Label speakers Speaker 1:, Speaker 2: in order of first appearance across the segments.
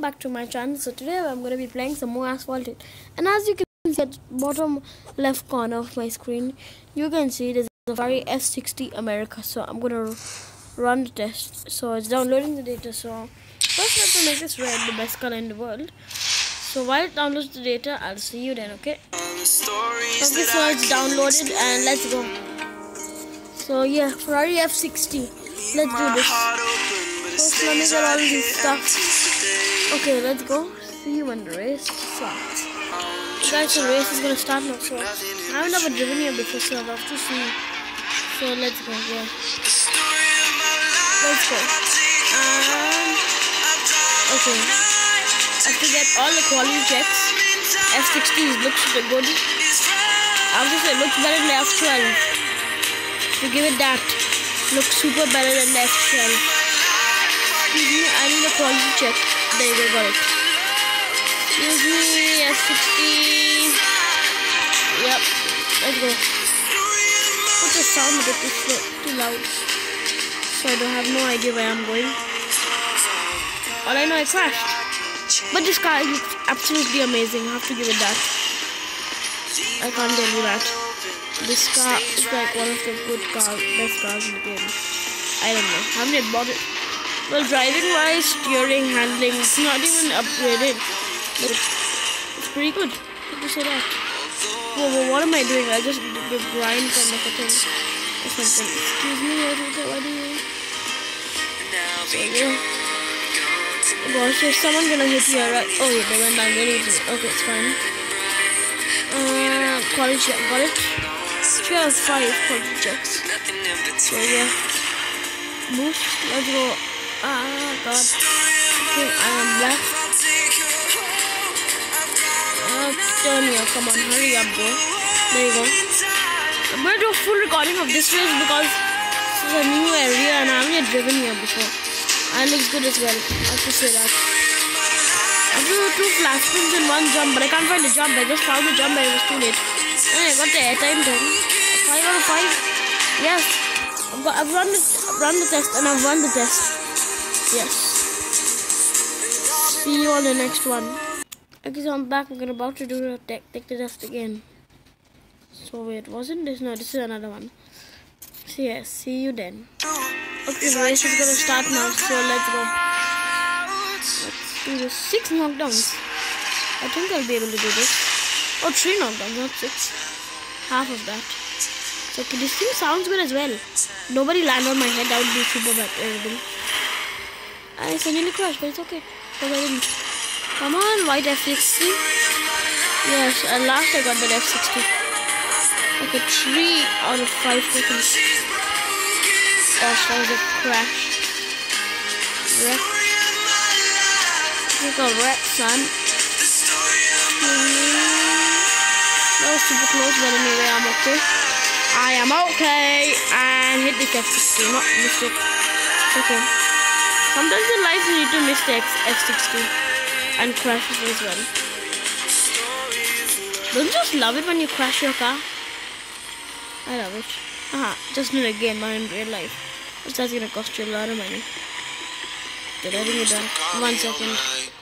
Speaker 1: back to my channel. So today I'm going to be playing some more Asphalt. And as you can see at the bottom left corner of my screen, you can see there's a Ferrari F60 America. So I'm going to run the test. So it's downloading the data. So first we have to make this red, the best color in the world. So while it downloads the data, I'll see you then, okay? Okay, so it's downloaded and let's go. So yeah, Ferrari F60. Let's do this. First, let me get all this stuff. Okay, let's go. See you when the race starts. Guys, the race is gonna start now. So I haven't ever driven here before, so I'll have to see. So let's go. Yeah. Let's go. Okay. I have to get all the quality checks. F60 looks good. I have to say, it looks better than the F12. To give it that, looks super better than the F12. Excuse me, I need a quality check. There you go, got it. Excuse me, F60. Yep, let's go. Put the sound a bit too loud, so I don't have no idea where I'm going. All I know, I crashed. But this car looks absolutely amazing. I have to give it that. I can't tell you that. This car is like one of the best cars in the game. I don't know. Haven't yet bought it. Well, driving wise, steering, handling, it's not even upgraded. But it's pretty good. How to say that? Whoa, what am I doing? I just did the grind kind of a thing. Or something. Excuse me, what do you? So, yeah. Gosh, is someone gonna hit me, right? Oh yeah, they went down, they hit me. Okay, it's fine. Quality check, got it? 3 out of 5 quality checks. So yeah. Boost, let's go. God. Okay, I am black. Turn here, come on, hurry up, bro. There you go. I'm gonna do a full recording of this race because this is a new area and I haven't yet driven here before. And it looks good as well, I have to say that. I have to do 2 flat spins in 1 jump, but I can't find the jump. I just found the jump but it was too late. And I got the airtime then. 5 out of 5. Yes. I've run the test and I've won the test. Yes. See you on the next one. Okay, so I'm back. We're about to do the take the test again. So wait, wasn't this? No, this is another one. So yeah, see you then. Okay, the race is gonna start now, so let's go. Let's do this. 6 knockdowns. I think I'll be able to do this. Oh, 3 knockdowns, not 6. Half of that. So okay, this thing sounds good as well. Nobody land on my head, that would be super bad, terrible. I suddenly crashed, but it's okay. Because I didn't. Come on, white F60. Yes, at last I got that F60. Okay, 3 out of 5 seconds. Gosh, that was a crash. Wreck. Look at wreck, son. That was super close, but anyway, I'm okay. I am okay. And hit the F60, not missed it. Okay. Sometimes in life you need to miss the F60 and crashes as well. Don't you just love it when you crash your car? I love it. Just do it again, not in real life. That's gonna cost you a lot of money. Okay, letting it down. 1 second.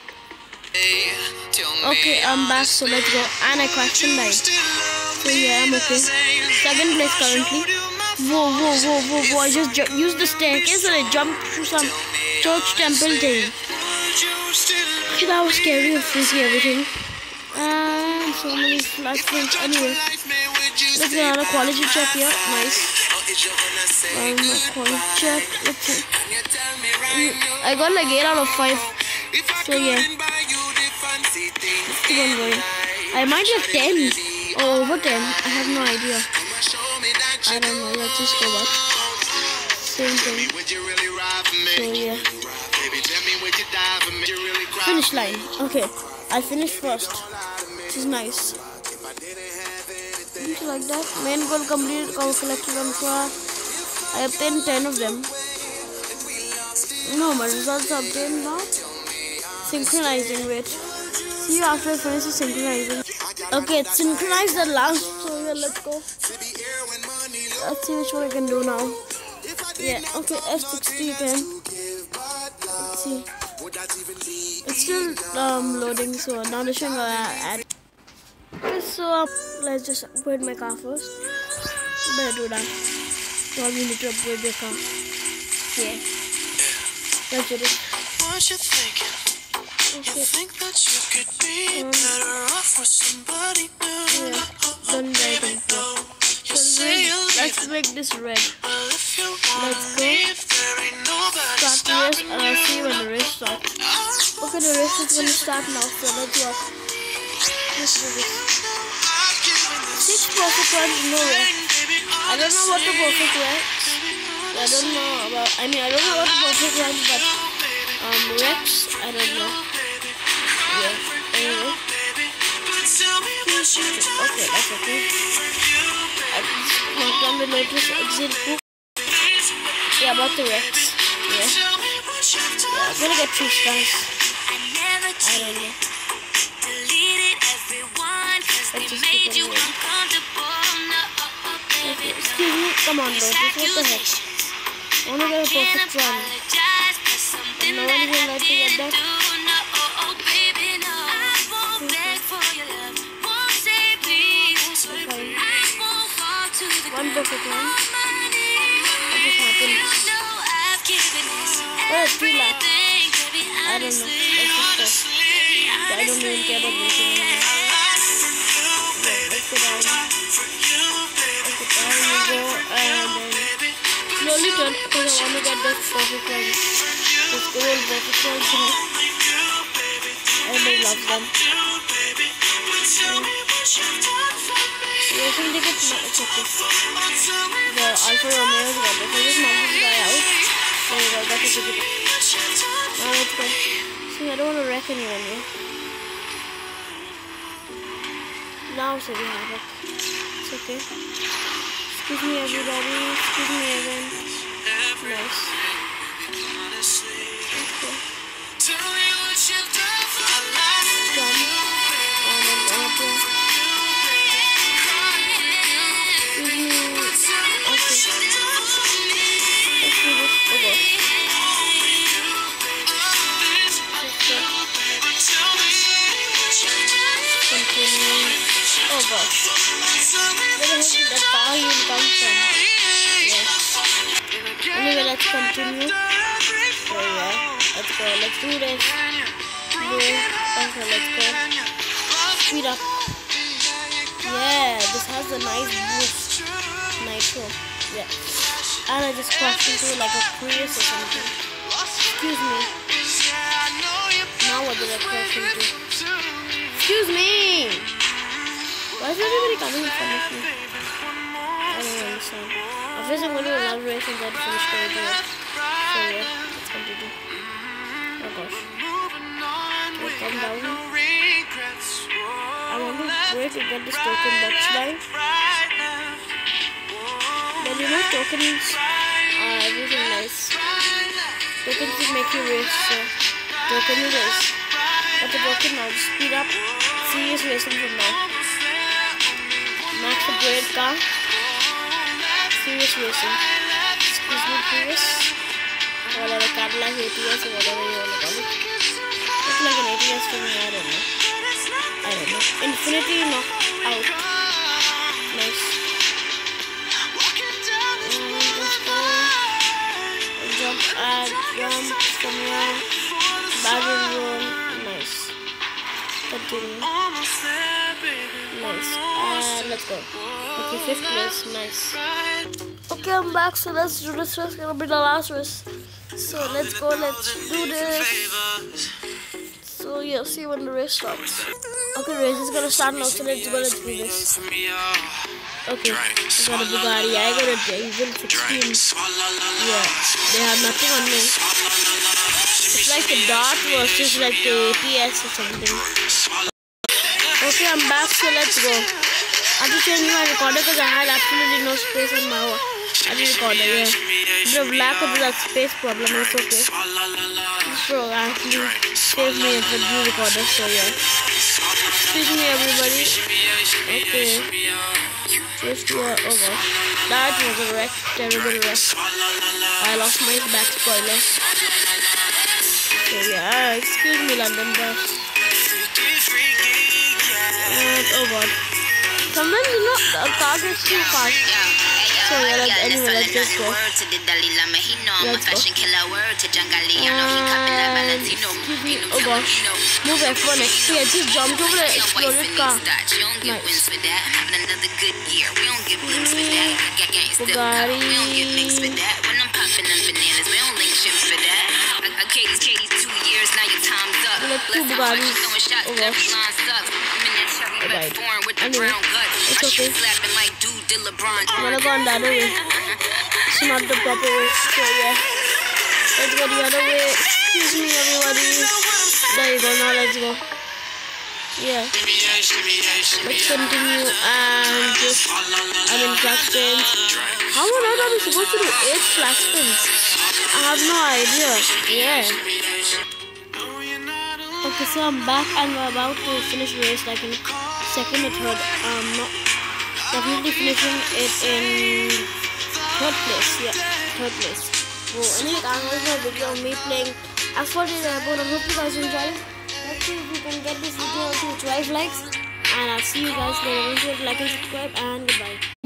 Speaker 1: Okay, I'm back, so let's go. And I crashed and died. So yeah, I'm okay. 2nd place currently. Whoa. I just used the staircase and I jumped through some church temple thing. Okay, that was scary and frizzy everything. And so many flat things. Anyway, let's get another quality check here. Nice. Quality check. Let's see. I got like 8 out of 5. So yeah. Let's keep on going. I might have 10 or over 10. I have no idea. I don't know. Let's just go back. Same thing. So yeah. Finish line. Okay. I finished first. This is nice. Don't you like that? Main goal completed. Collected on far. I obtained 10 of them. No, my results are obtained now. Synchronizing. Wait. See you after I finish synchronizing. Okay, it's synchronized at last. So yeah, let's go. Let's see which one I can do now. Yeah, okay, F60 again. Let's see. It's still loading, so now the showing ad. Okay, so let's just upgrade my car first. Better do that. Well, we need to upgrade your car. Yeah. Let's do it.
Speaker 2: What you thinking?
Speaker 1: Okay.
Speaker 2: You think that you could be better off with somebody new?
Speaker 1: Yeah. Done writing. Let's make this red. Let's go. Start race, and I'll see when the race starts. Okay, the race is going to start now, so let's walk. Let's do this. 6 perfect runs, no wreck. I don't know what the perfect wrecks. I don't know about. I don't know what the perfect runs, but wrecks, I don't know. Yeah. Anyway. Okay, that's okay. I just knocked down the notice exit book. Yeah, about the wrecks. Yeah. I'm gonna get 3 stars. I don't know. Let's just keep it moving. Okay, excuse me. Come on, Lotus. What the heck? I wanna get a perfect run. And no one will let me get that. One perfect one. What just happened? Oh, 2 laps. I don't know. Let's just go. I don't even care about racing anymore. Yeah, let's go down. Okay, down we go, and then slowly turn because I want to get those perfect ones. Those gold perfect ones, you know. Everybody loves them. Racing tickets, no, it's okay. The Alfa Romeo is red. If I just knock this guy out, there you go, that's a ticket. Now let's go. See, I don't want to wreck anyone here. Now so we have it. It's okay. Excuse me everybody. Excuse me again. Nice. Let's go. Jump. And then up here. Oh gosh. Where the heck did that power even come from? Yeah. Anyway, let's continue. So yeah, let's go. Let's do this. Okay, let's go. Speed up. Yeah, this has a nice boost. Nitro. Yeah. And I just crashed into like a Prius or something. Excuse me. Now what did I crash into? Excuse me! Why is everybody coming in front of me? I don't understand. Obviously I'm going to allow race and then finish the video. So yeah, let's continue. Oh gosh. Okay, calm down. I want to wait to get this token Dutch line. But you know tokens are everything nice. Tokens will make you race, so token you race. But the token now, just speed up. Serious racing from now. Max upgrade car. Serious racing. Excuse me, Prius. Whatever, Cadillac ATS or whatever you want to call it. Looks like an ATS to me, I don't know. I don't know. Infinity knocked out. Nice. Let's go. Jump from here. Barrel roll. Nice. Continue. Nice. And let's go. Okay, 5th place. Nice. Okay, I'm back. So let's do this race. It's gonna be the last race. So let's go. Let's do this. So yeah, see when the race starts. Okay, race is gonna start now. So let's go. Let's do this. Okay, I got a Bugatti. I got a Diesel 16. Yeah, they have nothing on me. It's like the Dart versus like the ATS or something. Okay, I'm back, so let's go. I have to change my recorder because I had absolutely no space on my recorder, yeah. The lack of that space problem, it's okay. This bro actually saved me with the new recorder, so yeah. Excuse me everybody. Okay. Just oh gosh. That was a wreck, terrible wreck. I lost my back spoiler. So yeah, excuse me, London bus. And oh god, sometimes you know the car gets too fast. So yeah, like anyway, let's just go. Let's go. And excuse me, oh gosh, move F1 next year. Just jumped over the exploded car. Nice. Bugatti. Like 2 Bugattis. Oh gosh. Right. Anyway, it's okay. I'm gonna go on the other way. It's not the proper way. So yeah, let's go the other way. Excuse me, everybody. There you go. Now let's go. Yeah. Let's continue and just flat spins. How on earth are we supposed to do 8 flat spins? I have no idea. Yeah. Okay, so I'm back and we're about to finish the race like in second or third. Not definitely finishing it in third place. Yeah, third place. So anyway, that was my video of me playing asphalt is airborne. I hope you guys enjoyed it. Let's see if we can get this video to 12 likes. And I'll see you guys later. Don't forget to like and subscribe, and goodbye.